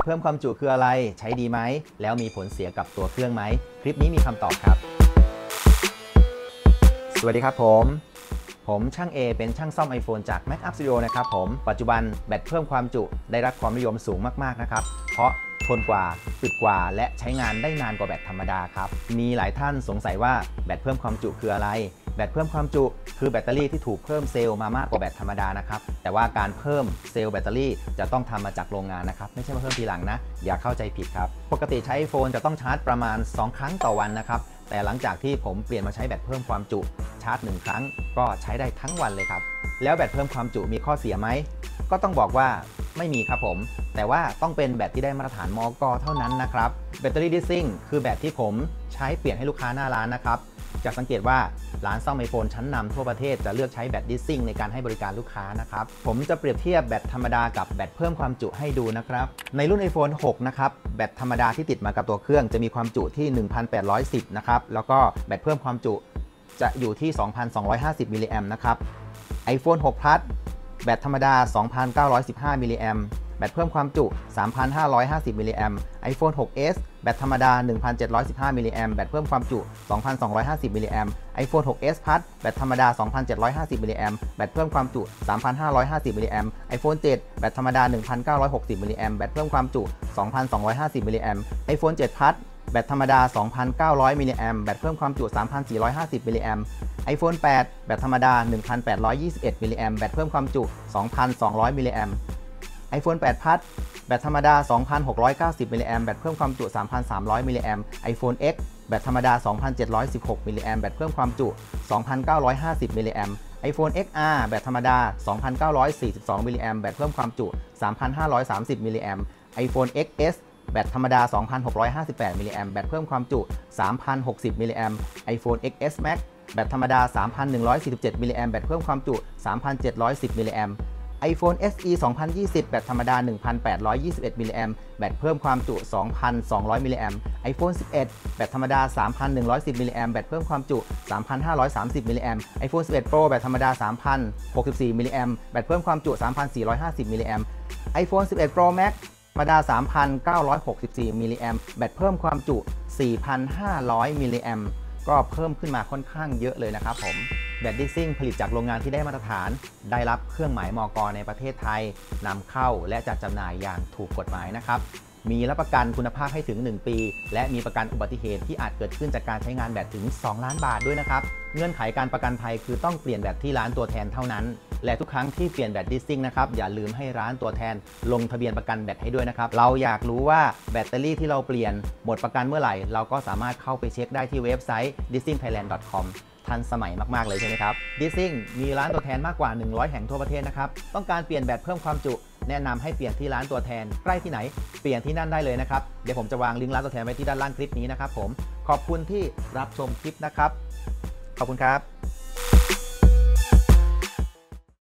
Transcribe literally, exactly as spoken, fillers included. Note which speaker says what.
Speaker 1: พิ่มความจุคืออะไรใช้ดีไหมแล้วมีผลเสียกับตัวเครื่องไหมคลิปนี้มีคำตอบครับสวัสดีครับผมผมช่าง A เป็นช่างซ่อม iPhone จาก Mac Up Studio นะครับผมปัจจุบันแบตเพิ่มความจุได้รับความนิยมสูงมากๆนะครับเพราะทนกว่าอึดกว่าและใช้งานได้นานกว่าแบตธรรมดาครับมีหลายท่านสงสัยว่าแบตเพิ่มความจุคืออะไรแบตเพิ่มความจุคือแบตเตอรี่ที่ถูกเพิ่มเซลล์มามากกว่าแบตธรรมดานะครับแต่ว่าการเพิ่มเซลล์แบตเตอรี่จะต้องทำมาจากโรงงานนะครับไม่ใช่มาเพิ่มทีหลังนะอย่าเข้าใจผิดครับปกติใช้ iPhone จะต้องชาร์จประมาณสองครั้งต่อวันนะครับแต่หลังจากที่ผมเปลี่ยนมาใช้แบตเพิ่มความจุชาร์จหนึ่งครั้งก็ใช้ได้ทั้งวันเลยครับแล้วแบตเพิ่มความจุมีข้อเสียไหมก็ต้องบอกว่าไม่มีครับผมแต่ว่าต้องเป็นแบตที่ได้มาตรฐานมก.เท่านั้นนะครับแบตเตอรี่ดิสซิ่งคือแบตที่ผมใช้เปลี่ยนให้ลูกค้าหน้าร้านนะครับจะสังเกตว่าร้านซ่อม iPhone ชั้นนำทั่วประเทศจะเลือกใช้แบตดิสซิ่งในการให้บริการลูกค้านะครับผมจะเปรียบเทียบแบตธรรมดากับแบตเพิ่มความจุให้ดูนะครับในรุ่น iPhone หกนะครับแบตธรรมดาที่ติดมากับตัวเครื่องจะมีความจุที่ หนึ่งพันแปดร้อยสิบ นะครับแล้วก็แบตเพิ่มความจุจะอยู่ที่ สองพันสองร้อยห้าสิบ มิลลิแอมป์นะครับ iPhone หก Plus แบตธรรมดา สองพันเก้าร้อยสิบห้า มิลลิแอมป์แบตเพิ่มความจุ สามพันห้าร้อยห้าสิบ มิลลิแอมป์ iPhone หก เอส แบตธรรมดา หนึ่งพันเจ็ดร้อยสิบห้า มิลลิแอมป์แบตเพิ่มความจุ สองพันสองร้อยห้าสิบ มิลลิแอมป์ iPhone หก เอส Plus แบตธรรมดา สองพันเจ็ดร้อยห้าสิบ มิลลิแอมป์แบตเพิ่มความจุ สามพันห้าร้อยห้าสิบ มิลลิแอมป์ iPhone เจ็ด แบตธรรมดา หนึ่งพันเก้าร้อยหกสิบ มิลลิแอมป์แบตเพิ่มความจุ สองพันสองร้อยห้าสิบ มิลลิแอมป์ iPhone เจ็ด Plus แบตธรรมดา สองพันเก้าร้อย มิลลิแอมป์แบตเพิ่มความจุ สามพันสี่ร้อยห้าสิบ มิลลิแอมป์ iPhone แปด แบตธรรมดา หนึ่งพันแปดร้อยยี่สิบเอ็ด มิลลิแอมป์แบตเพิ่มความจุ สองพันสองร้อย มิลลิแอมป์ iPhone แปด Plus แบตธรรมดา สองพันหกร้อยเก้าสิบ มิลลิแอมป์แบตเพิ่มความจุ สามพันสามร้อย มิลลิแอมป์ iPhone X แบตธรรมดา สองพันเจ็ดร้อยสิบหก มิลลิแอมป์แบตเพิ่มความจุ สองพันเก้าร้อยห้าสิบ มิลลิแอมป์ iPhone เอ็กซ์ อาร์ แบตธรรมดา สองพันเก้าร้อยสี่สิบสอง มิลลิแอมป์แบตเพิ่มความจุ สามพันห้าร้อยสามสิบ มิลลิแอมป์ iPhone เอ็กซ์ เอส แบตธรรมดา สองพันหกร้อยห้าสิบแปด มิลลิแอมป์แบตเพิ่มความจุ สามพันหกสิบ มิลลิแอมป์ iPhone เอ็กซ์ เอส Max แบตธรรมดา สามพันหนึ่งร้อยสี่สิบเจ็ด มิลลิแอมป์แบตเพิ่มความจุ สามพันเจ็ดร้อยสิบ มิลลิแอมป์iPhone เอส อี สองพันยี่สิบ แบตธรรมดา หนึ่งพันแปดร้อยยี่สิบเอ็ด มิลลิแอมป์แบตเพิ่มความจุ สองพันสองร้อย มิลลิแอมป์ iPhone สิบเอ็ด แบตธรรมดา สามพันหนึ่งร้อยสิบ มิลลิแอมป์แบตเพิ่มความจุ สามพันห้าร้อยสามสิบ มิลลิแอมป์ iPhone สิบเอ็ด Pro แบตธรรมดา สามพันหกสิบสี่ มิลลิแอมป์แบตเพิ่มความจุ สามพันสี่ร้อยห้าสิบ มิลลิแอมป์ iPhone สิบเอ็ด Pro Max ธรรมดา สามพันเก้าร้อยหกสิบสี่ มิลลิแอมป์แบตเพิ่มความจุ สี่พันห้าร้อย มิลลิแอมป์ก็เพิ่มขึ้นมาค่อนข้างเยอะเลยนะครับผมแบตดิสซิ่งผลิตจากโรงงานที่ได้มาตรฐานได้รับเครื่องหมายมก.ในประเทศไทยนำเข้าและจัดจำหน่ายอย่างถูกกฎหมายนะครับมีรับประกันคุณภาพให้ถึงหนึ่งปีและมีประกันอุบัติเหตุที่อาจเกิดขึ้นจากการใช้งานแบตถึงสองล้านบาทด้วยนะครับเงื่อนไขการประกันภัยคือต้องเปลี่ยนแบตที่ร้านตัวแทนเท่านั้นและทุกครั้งที่เปลี่ยนแบตดิสซิ่งนะครับอย่าลืมให้ร้านตัวแทนลงทะเบียนประกันแบตให้ด้วยนะครับเราอยากรู้ว่าแบตเตอรี่ที่เราเปลี่ยนหมดประกันเมื่อไหร่เราก็สามารถเข้าไปเช็คได้ที่เว็บไซต์ ดิสซิ่งไทยแลนด์ ดอท คอม ทันสมัยมากๆเลยใช่ไหมครับดิสซิ่งมีร้านตัวแทนมากกว่าหนึ่งร้อยแห่งทั่วประเทศนะครับต้องการเปลี่ยนแบตเพิ่มความจุแนะนำให้เปลี่ยนที่ร้านตัวแทนใกล้ที่ไหนเปลี่ยนที่นั่นได้เลยนะครับเดี๋ยวผมจะวางลิงก์ร้านตัวแทนไว้ที่ด้านล่างคลิปนี้นะครับผมขอบคุณที่รับชมคลิปนะครับขอบคุณครับ